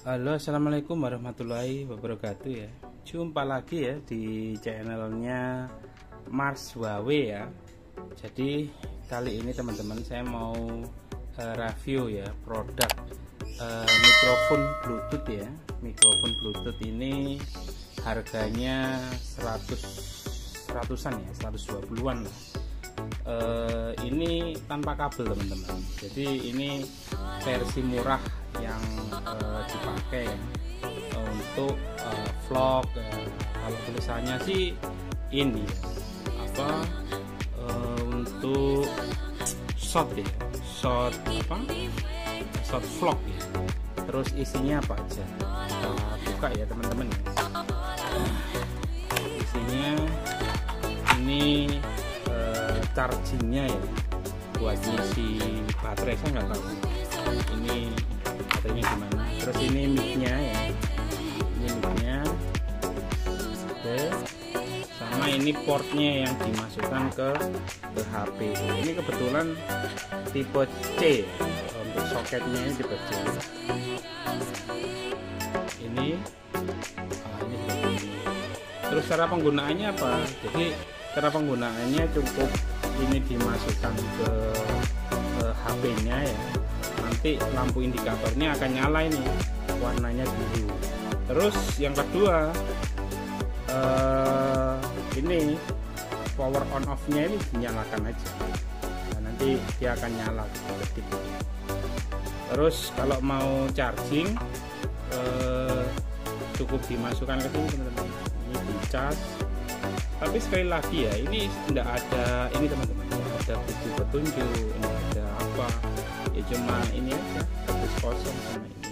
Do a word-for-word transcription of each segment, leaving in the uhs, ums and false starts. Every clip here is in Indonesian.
Halo, assalamualaikum warahmatullahi wabarakatuh ya. Jumpa lagi ya di channelnya Mars Wawe ya. Jadi kali ini teman-teman saya mau uh, review ya produk uh, mikrofon Bluetooth ya. Mikrofon Bluetooth ini harganya seratus seratusan ya, seratus dua puluhan lah. Uh, ini tanpa kabel teman-teman. Jadi ini versi murah yang uh, dipakai ya, untuk uh, vlog. Uh, kalau tulisannya sih ini ya, apa uh, untuk short ya, short apa short vlog ya. Terus isinya apa aja kita buka ya teman-teman ya. Isinya ini uh, chargingnya ya, buat ngisi baterai. Saya nggak tahu ini baterainya gimana. Terus ini mic-nya ya, ini mic-nya. Oke, sama ini portnya yang dimasukkan ke, ke H P. Ini kebetulan tipe C ya, untuk soketnya ini tipe C. Ini, ah, ini ini. Terus cara penggunaannya apa? Jadi cara penggunaannya cukup ini dimasukkan ke, ke H P-nya ya. Nanti lampu indikatornya akan nyala, ini warnanya biru. Terus yang kedua, eh, ini power on off nya ini dinyalakan aja. Nah, nanti dia akan nyala gitu. Terus kalau mau charging eh, cukup dimasukkan ke sini teman-teman. Ini dicas. Tapi sekali lagi ya, ini tidak ada ini teman-teman, ada bukti petunjuk, ini ada apa ya, cuma ini aja terus kosong sama ini.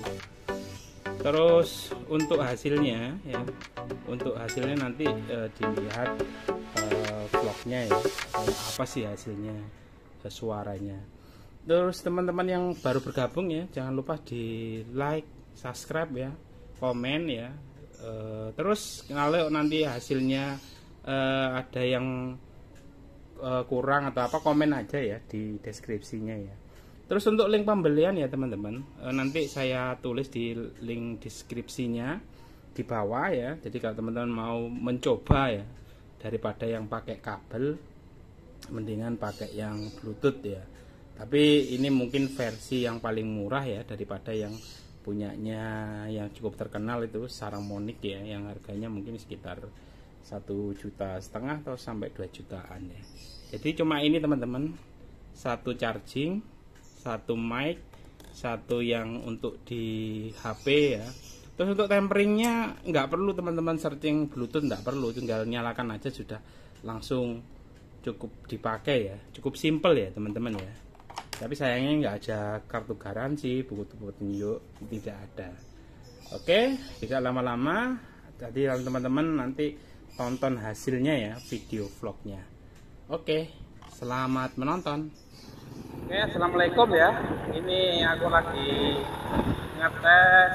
Terus untuk hasilnya ya, untuk hasilnya nanti eh, dilihat eh, vlognya ya, eh, apa sih hasilnya, eh, suaranya. Terus teman-teman yang baru bergabung ya, jangan lupa di like, subscribe ya, komen ya. Eh, terus kalau nanti hasilnya eh, ada yang eh, kurang atau apa, komen aja ya di deskripsinya ya. Terus untuk link pembelian ya teman-teman, e, nanti saya tulis di link deskripsinya di bawah ya. Jadi kalau teman-teman mau mencoba ya, daripada yang pakai kabel, mendingan pakai yang Bluetooth ya. Tapi ini mungkin versi yang paling murah ya, daripada yang punyanya yang cukup terkenal itu Saramonic ya, yang harganya mungkin sekitar satu juta setengah atau sampai dua jutaan ya. Jadi cuma ini teman-teman, satu charging, satu mic, satu yang untuk di H P ya. Terus untuk temperingnya nggak perlu teman-teman searching Bluetooth, nggak perlu, tinggal nyalakan aja sudah langsung cukup dipakai ya. Cukup simple ya teman-teman ya. Tapi sayangnya nggak ada kartu garansi, buku petunjuk tidak ada. Oke, tidak lama-lama, jadi teman-teman nanti tonton hasilnya ya, video vlognya. Oke, selamat menonton. Oke, assalamualaikum ya. Ini aku lagi ngetes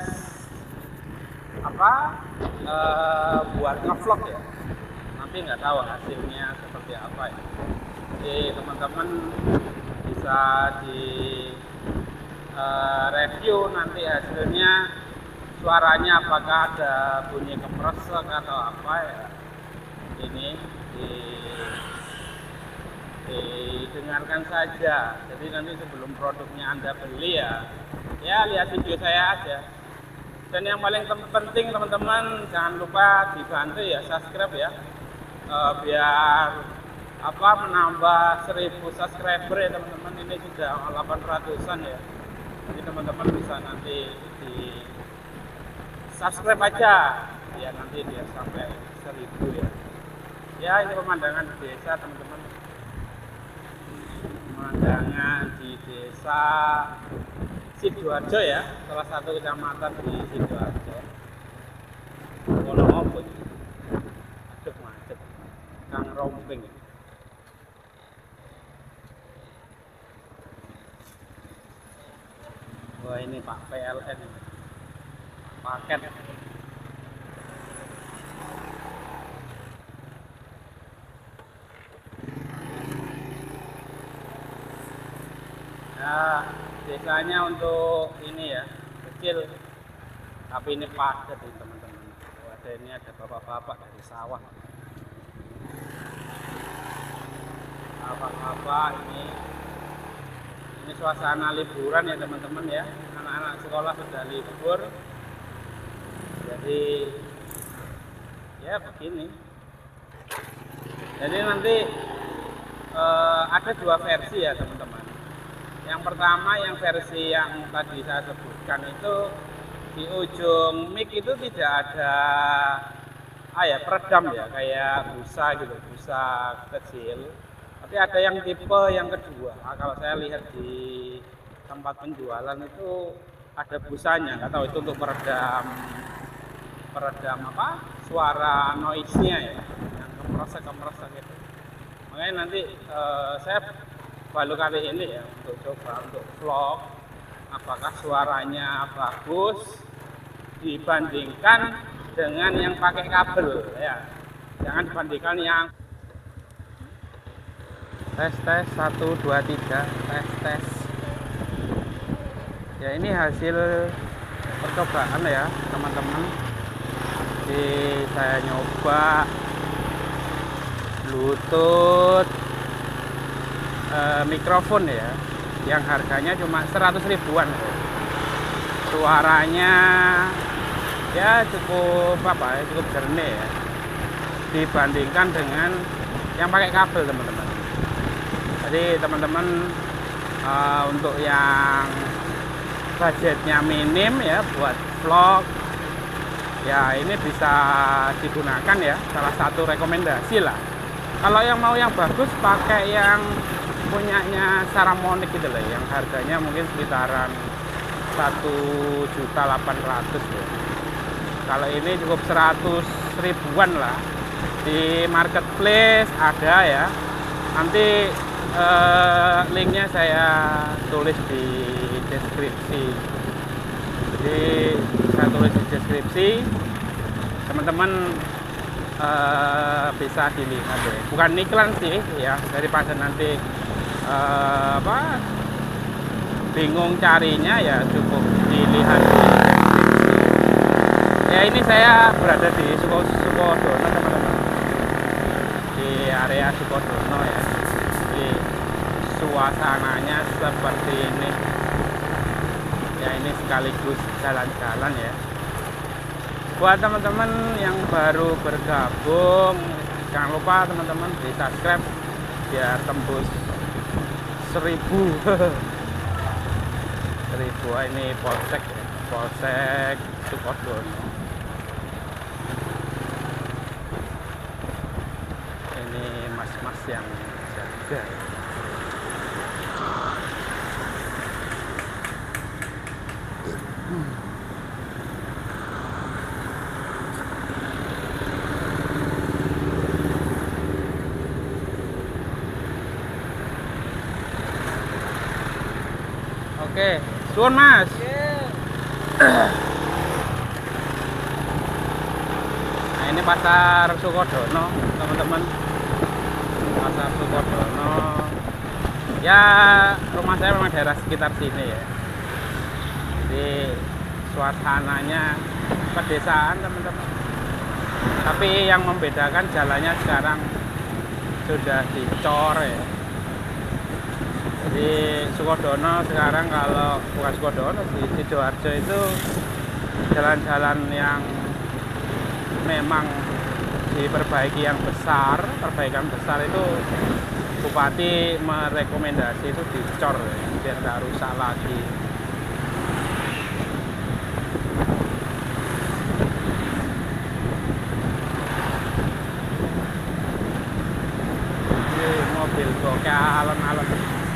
apa e, buat ngevlog ya. Nanti nggak tahu hasilnya seperti apa ya. Jadi teman-teman bisa di e, review nanti hasilnya, suaranya apakah ada bunyi kompresor atau apa ya. Ini di didengarkan saja. Jadi nanti sebelum produknya Anda beli ya, ya lihat video saya aja. Dan yang paling penting teman-teman, jangan lupa dibantu ya subscribe ya, e, biar apa menambah seribu subscriber ya teman-teman. Ini sudah delapan ratusan ya. Jadi teman-teman bisa nanti di subscribe aja ya, nanti dia sampai seribu ya. Ya, ini pemandangan desa teman-teman, pemandangan di desa Sidoarjo ya, salah satu kecamatan di Sidoarjo. Ono opo iki? Adep macet. Kang Romping. Wah, ini Pak P L N ini. Paket. Nah, desanya untuk ini ya, kecil Tapi ini padat nih teman-teman. Ada ini ada bapak-bapak dari sawah. Bapak-bapak ini ini suasana liburan ya teman-teman ya. Anak-anak sekolah sudah libur. Jadi ya begini. Jadi nanti eh, ada dua versi ya teman-teman. Yang pertama yang versi yang tadi saya sebutkan itu di ujung mic itu tidak ada ah ya peredam ya, kayak busa gitu, busa kecil. Tapi ada yang tipe yang kedua. Nah, kalau saya lihat di tempat penjualan itu ada busanya, nggak tahu itu untuk peredam peredam apa suara noise-nya ya, yang kemeresek-kemeresek gitu. Makanya nanti eh, saya baru kali ini ya untuk coba untuk vlog apakah suaranya bagus dibandingkan dengan yang pakai kabel ya. Jangan dibandingkan yang tes tes satu dua tiga tes tes. Ya ini hasil percobaan ya teman-teman. Jadi saya nyoba Bluetooth eh, mikrofon ya, yang harganya cuma seratus ribuan. Suaranya ya cukup apa ya, cukup jernih ya dibandingkan dengan yang pakai kabel teman-teman. Jadi teman-teman uh, untuk yang budgetnya minim ya buat vlog ya ini bisa digunakan ya, salah satu rekomendasi lah. Kalau yang mau yang bagus pakai yang punyanya Saramonic gitu loh, yang harganya mungkin sekitaran satu juta delapan ratus ya. Kalau ini cukup seratus ribuan lah. Di marketplace ada ya. Nanti eh, linknya saya tulis di deskripsi. Jadi saya tulis di deskripsi. Teman-teman eh, bisa dilihat ya. Bukan iklan sih ya, daripada nanti eh, apa bingung carinya ya cukup dilihat di deskripsi. Ya ini saya berada di Sukodono teman-teman, di area Sukodono ya. Jadi suasananya seperti ini ya, ini sekaligus jalan-jalan ya. Buat teman-teman yang baru bergabung, jangan lupa teman-teman di subscribe biar tembus seribu. Seribu ini polsek ya. Polsek Sukodono. Ini mas-mas yang jaga. Hmm. Oke, suun mas. Nah ini pasar Sukodono teman-teman, pasar Sukodono ya, rumah saya memang daerah sekitar sini ya. Jadi suasananya pedesaan teman-teman, tapi yang membedakan jalannya sekarang sudah dicor ya. Di Sukodono sekarang, kalau bukan Sukodono, di Sidoarjo itu jalan-jalan yang memang diperbaiki yang besar, perbaikan besar itu bupati merekomendasi itu dicor ya, biar nggak rusak lagi. Ini mobil kok kayak alon-alon.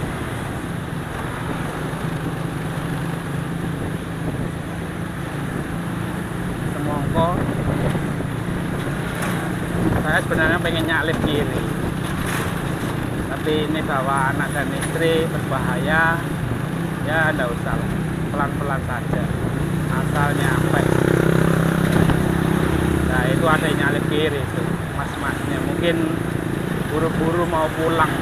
Saya sebenarnya pengen nyalip kiri, tapi ini bawa anak dan istri berbahaya ya, enggak usah, pelan-pelan saja asal nyampe. Nah itu ada yang nyalip kiri tuh, mas-masnya mungkin buru-buru mau pulang.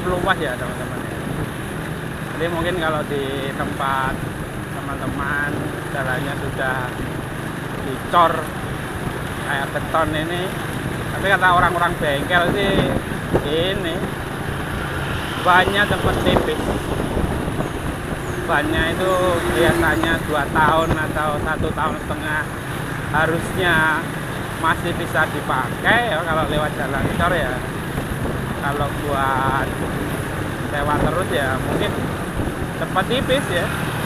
luas ya teman-teman ya. Jadi mungkin kalau di tempat teman-teman jalannya sudah dicor kayak beton ini, tapi kata orang-orang bengkel sih ini bannya cepet tipis. Bannya itu biasanya dua tahun atau satu tahun setengah harusnya masih bisa dipakai ya kalau lewat jalan cor ya. Kalau buat sewa terus ya mungkin cepat tipis ya.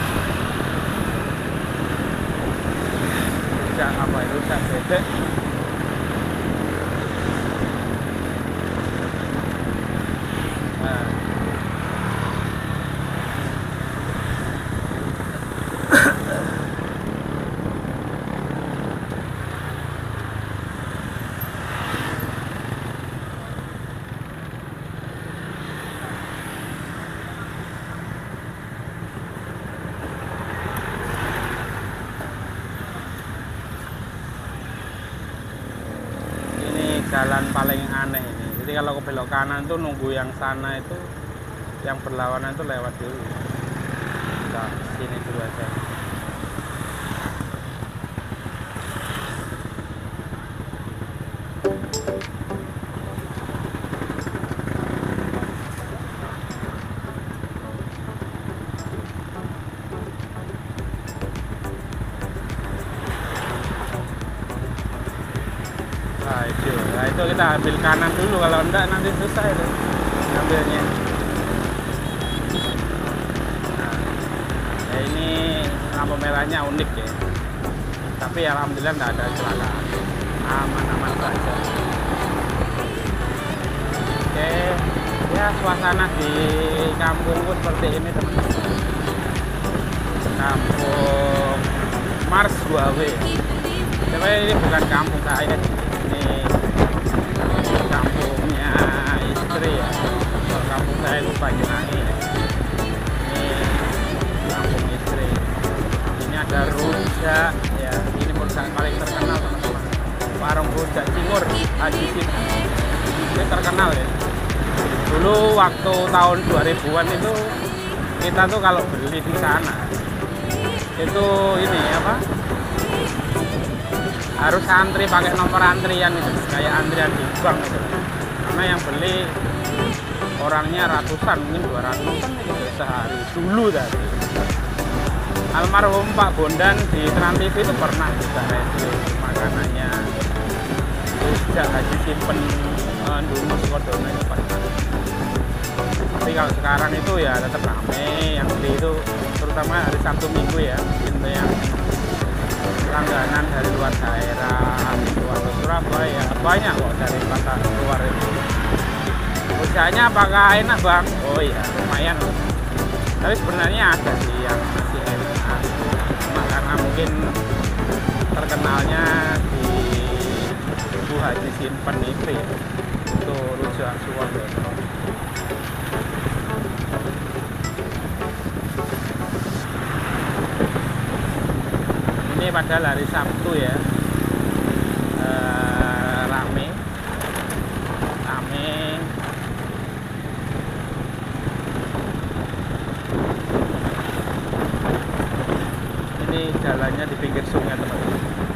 Rusak apa itu, rusak bebek. Nah. Jalan paling aneh ini. Jadi kalau ke belok kanan tuh nunggu yang sana itu, yang berlawanan itu lewat dulu. Kita sini dulu aja. Nah itu, nah itu kita ambil kanan dulu, kalau enggak nanti susah itu ngambilnya. Nah, ya ini lampu merahnya unik ya, tapi alhamdulillah enggak ada kecelakaan, aman-aman saja. Oke, ya suasana di kampungku seperti ini teman-teman. Kampung Mars dua W. Tapi ini bukan kampung saya. Ini kampungnya istri ya. Kalau kampung saya itu Banyuwangi ya. Ini kampung istri. Ini ada rujak ya. Ini rujak paling terkenal teman-teman. Warung rujak Cingur Haji Simpen. Ini terkenal ya. Dulu waktu tahun dua ribuan itu kita tuh kalau beli di sana itu ini apa? Harus antri pakai nomor antrian itu, kayak antrian di bank itu. Karena yang beli orangnya ratusan, mungkin dua ratusan itu sehari dulu tadi. Almarhum Pak Bondan di Trans T V itu pernah juga review makanannya rujak Haji Simpen dulu Sukodono itu pernah. Tapi kalau sekarang itu ya tetap rame yang beli itu, terutama hari Sabtu Minggu ya, itu yang langganan dari luar daerah, luar Surabaya, banyak kok dari kota luar itu. Rujaknya apakah enak bang? Oh iya, lumayan. Tapi sebenarnya ada sih yang masih enak. Cuma karena mungkin terkenalnya di Bu Haji Simpen itu ya, itu rujak Sukodono. Ini padahal hari Sabtu ya, e, rame, rame. Ini jalannya di pinggir sungai teman-teman.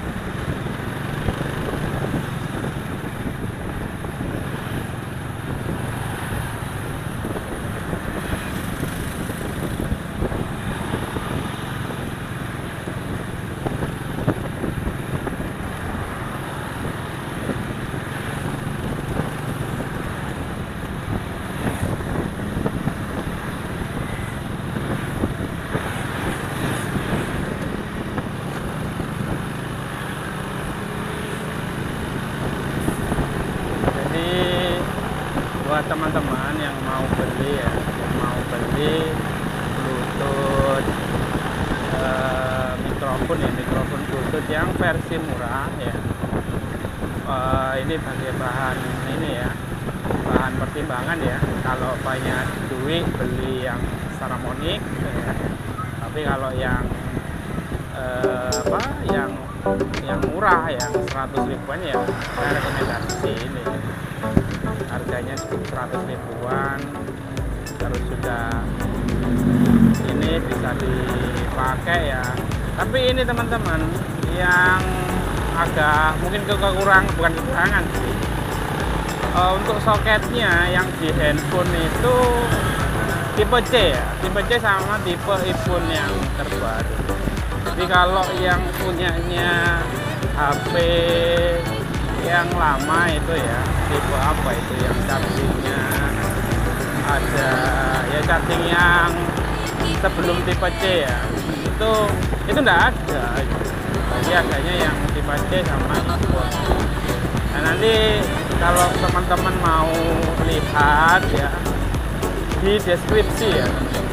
Buat teman-teman yang mau beli ya, yang mau beli Bluetooth uh, mikrofon ya, mikrofon Bluetooth yang versi murah ya, uh, ini sebagai bahan ini ya, bahan pertimbangan ya. Kalau banyak duit beli yang Saramonic ya. Tapi kalau yang uh, apa yang yang murah yang seratus ribuan ya, saya rekomendasi ini. Harganya seratus ribuan, terus sudah ini bisa dipakai ya. Tapi ini teman-teman yang agak mungkin kekurangan, bukan kekurangan sih, e, untuk soketnya yang di handphone itu tipe C ya, tipe C sama tipe iPhone yang terbaru. Jadi kalau yang punyanya H P yang lama itu ya, tipe apa itu yang chargingnya ada ya, charging yang sebelum tipe C ya, itu itu enggak ada. Jadi adanya yang tipe C sama iPhone. Nah nanti kalau teman-teman mau lihat ya di deskripsi ya teman-teman.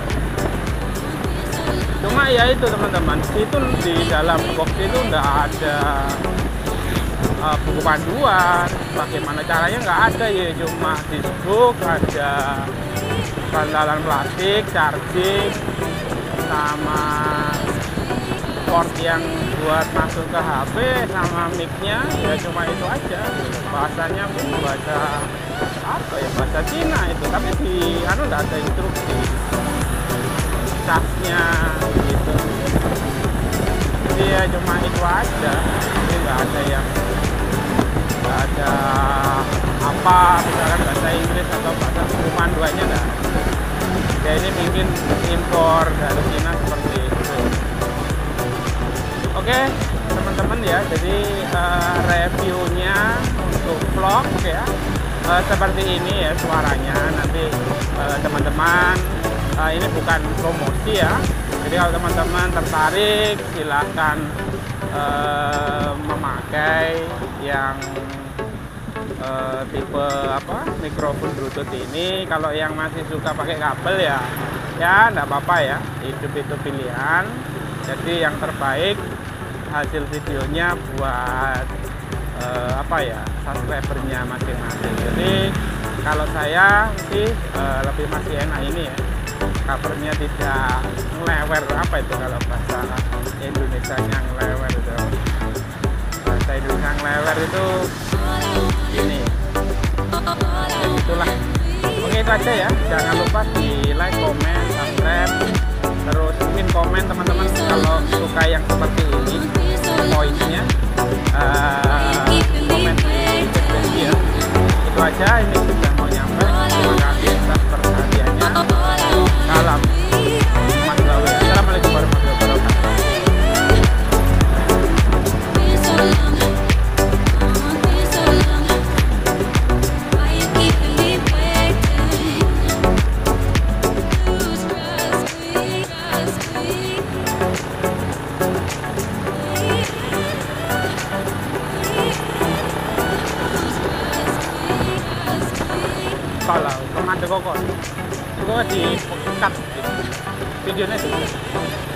Cuma ya itu teman-teman, itu di dalam box itu enggak ada uh, buku panduan bagaimana caranya, nggak ada ya, cuma disebook, ada bantalan plastik, charging, sama port yang buat masuk ke H P, sama mic-nya, ya cuma itu aja. Bahasanya pun bahasa apa ya, bahasa Cina itu, tapi di anu nggak ada instruksi charge-nya gitu. Jadi ya cuma itu aja, jadi nggak ada yang nggak ada apa misalkan bahasa Inggris atau bahasa buku panduannya nggak. Ya ini mungkin impor dari Cina seperti itu. Oke teman-teman ya, jadi uh, reviewnya untuk vlog ya uh, seperti ini ya suaranya. Nanti uh, teman-teman uh, ini bukan promosi ya, jadi kalau teman-teman tertarik silahkan uh, memakai yang uh, tipe apa mikrofon Bluetooth ini. Kalau yang masih suka pakai kabel ya ya enggak apa-apa ya, hidup itu pilihan. Jadi yang terbaik hasil videonya buat uh, apa ya, subscribernya masing-masing. Jadi kalau saya sih uh, lebih masih enak ini ya, covernya tidak ngelewer. Apa itu kalau bahasa Indonesia nya ngelewer itu, bahasa Indonesia ngelewer itu ini ya, itulah. Oke itu aja ya, jangan lupa di like, komen, subscribe, terus pin komen teman-teman kalau suka yang seperti ini poinnya, uh, komen di deskripsi ya. Itu aja, ini sudah mau nyampe. Terima kasih atas perhatiannya. Salam Mas Gawe. Assalamualaikum warahmatullahi wabarakatuh. Kalau teman dekokon itu di cut videonya juga.